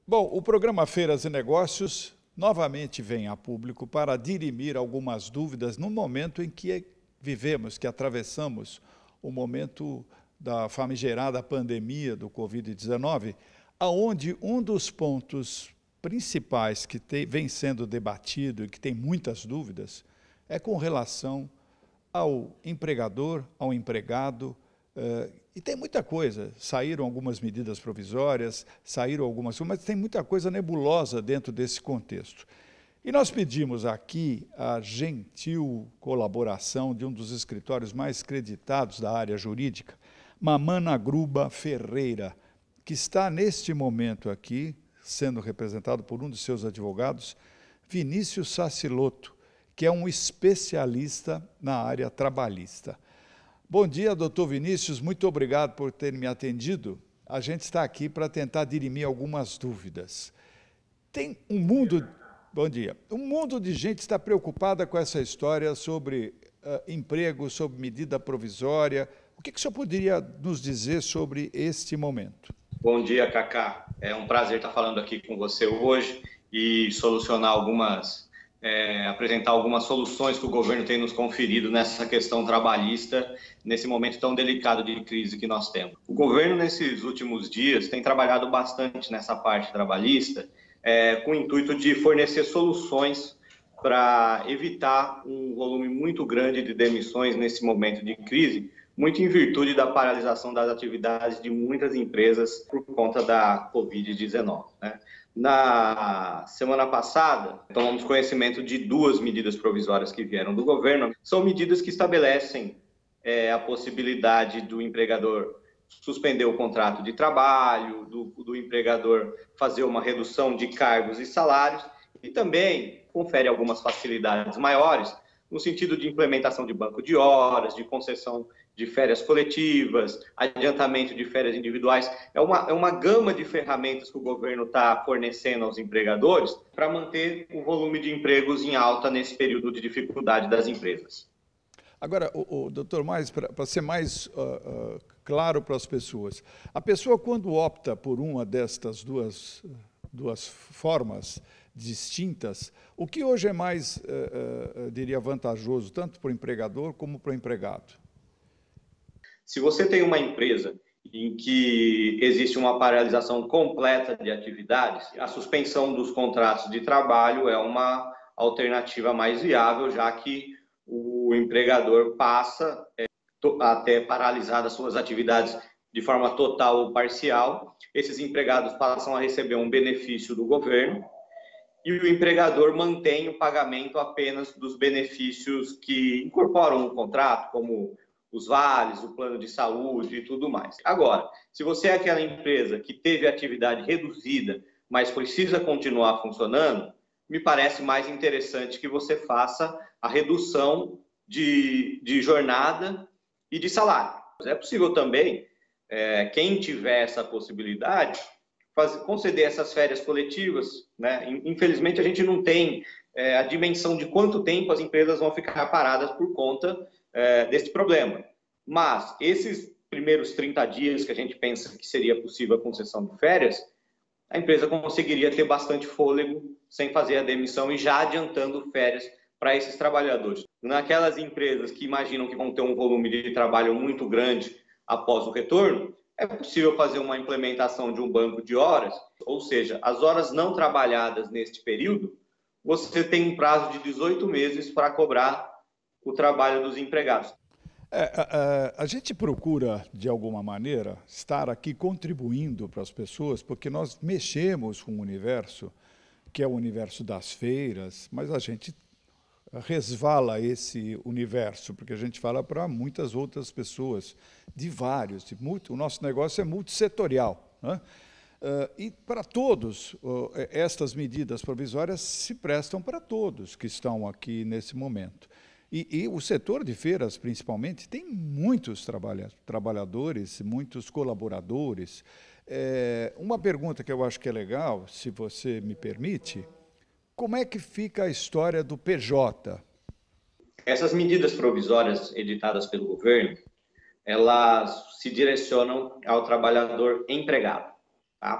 Bom, o programa Feiras e Negócios novamente vem a público para dirimir algumas dúvidas no momento em que vivemos, que atravessamos o momento da famigerada pandemia do Covid-19, aonde um dos pontos principais que vem sendo debatido e que tem muitas dúvidas é com relação ao empregador, ao empregado, e tem muita coisa. Saíram algumas medidas provisórias, saíram algumas coisas, mas tem muita coisa nebulosa dentro desse contexto. E nós pedimos aqui a gentil colaboração de um dos escritórios mais creditados da área jurídica, Mamana Gruba Ferreira, que está neste momento aqui, sendo representado por um de seus advogados, Vinícius Sacilotto, que é um especialista na área trabalhista. Bom dia, doutor Vinícius, muito obrigado por ter me atendido. A gente está aqui para tentar dirimir algumas dúvidas. Tem um mundo... Bom dia. Um mundo de gente está preocupada com essa história sobre emprego, sobre medida provisória. O que o senhor poderia nos dizer sobre este momento? Bom dia, Cacá. É um prazer estar falando aqui com você hoje e apresentar algumas soluções que o governo tem nos conferido nessa questão trabalhista, nesse momento tão delicado de crise que nós temos. O governo, nesses últimos dias, tem trabalhado bastante nessa parte trabalhista, com o intuito de fornecer soluções para evitar um volume muito grande de demissões nesse momento de crise, muito em virtude da paralisação das atividades de muitas empresas por conta da Covid-19, né? Na semana passada, tomamos conhecimento de duas medidas provisórias que vieram do governo. São medidas que estabelecem a possibilidade do empregador suspender o contrato de trabalho, do empregador fazer uma redução de cargos e salários, e também confere algumas facilidades maiores no sentido de implementação de banco de horas, de concessão de férias coletivas, adiantamento de férias individuais. É uma gama de ferramentas que o governo está fornecendo aos empregadores para manter o volume de empregos em alta nesse período de dificuldade das empresas. Agora, doutor, para ser mais claro para as pessoas, a pessoa quando opta por uma destas duas formas distintas, o que hoje é mais, diria, vantajoso, tanto para o empregador como para o empregado? Se você tem uma empresa em que existe uma paralisação completa de atividades, a suspensão dos contratos de trabalho é uma alternativa mais viável, já que o empregador passa a ter paralisado as suas atividades de forma total ou parcial. Esses empregados passam a receber um benefício do governo e o empregador mantém o pagamento apenas dos benefícios que incorporam no contrato, como os vales, o plano de saúde e tudo mais. Agora, se você é aquela empresa que teve atividade reduzida, mas precisa continuar funcionando, me parece mais interessante que você faça a redução de jornada e de salário. É possível também, quem tiver essa possibilidade, conceder essas férias coletivas, né? Infelizmente, a gente não tem a dimensão de quanto tempo as empresas vão ficar paradas por conta desse problema. Mas esses primeiros 30 dias que a gente pensa que seria possível a concessão de férias, a empresa conseguiria ter bastante fôlego sem fazer a demissão e já adiantando férias para esses trabalhadores. Naquelas empresas que imaginam que vão ter um volume de trabalho muito grande após o retorno, é possível fazer uma implementação de um banco de horas, ou seja, as horas não trabalhadas neste período, você tem um prazo de 18 meses para cobrar o trabalho dos empregados. A gente procura, de alguma maneira, estar aqui contribuindo para as pessoas, porque nós mexemos com o universo, que é o universo das feiras, mas a gente resvala esse universo, porque a gente fala para muitas outras pessoas, de vários, o nosso negócio é multissetorial, né? E para todos, estas medidas provisórias se prestam para todos que estão aqui nesse momento. E o setor de feiras, principalmente, tem muitos trabalhadores, muitos colaboradores. Uma pergunta que eu acho que é legal, se você me permite, como é que fica a história do PJ? Essas medidas provisórias editadas pelo governo, elas se direcionam ao trabalhador empregado, tá?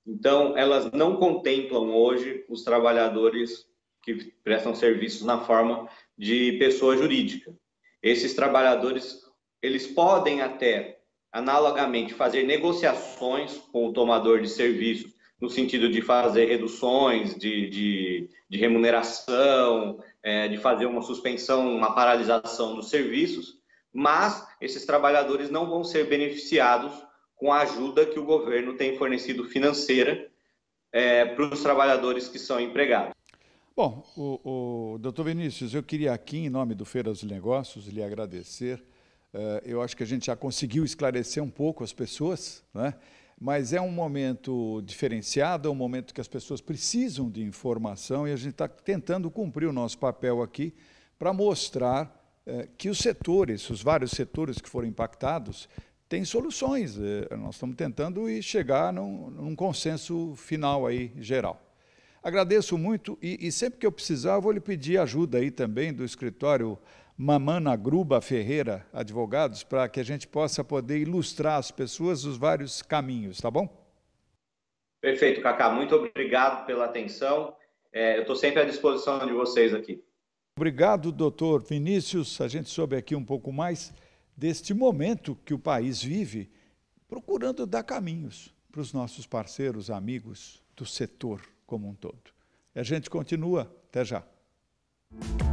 Então, elas não contemplam hoje os trabalhadores que prestam serviços na forma de pessoa jurídica. Esses trabalhadores, eles podem até, analogamente, fazer negociações com o tomador de serviços, no sentido de fazer reduções de remuneração, de fazer uma suspensão, uma paralisação dos serviços, mas esses trabalhadores não vão ser beneficiados com a ajuda que o governo tem fornecido financeira para os trabalhadores que são empregados. Bom, o doutor Vinícius, eu queria aqui, em nome do Feiras de Negócios, lhe agradecer. Eu acho que a gente já conseguiu esclarecer um pouco as pessoas, né? Mas é um momento diferenciado, é um momento que as pessoas precisam de informação e a gente está tentando cumprir o nosso papel aqui para mostrar que os setores, os vários setores que foram impactados, têm soluções. Nós estamos tentando chegar num consenso final aí, geral. Agradeço muito e sempre que eu precisar, eu vou lhe pedir ajuda aí também do escritório Mamana Gruba Ferreira Advogados, para que a gente possa poder ilustrar às pessoas os vários caminhos, tá bom? Perfeito, Cacá. Muito obrigado pela atenção. Eu estou sempre à disposição de vocês aqui. Obrigado, doutor Vinícius. A gente soube aqui um pouco mais deste momento que o país vive, procurando dar caminhos para os nossos parceiros, amigos do setor como um todo. E a gente continua. Até já.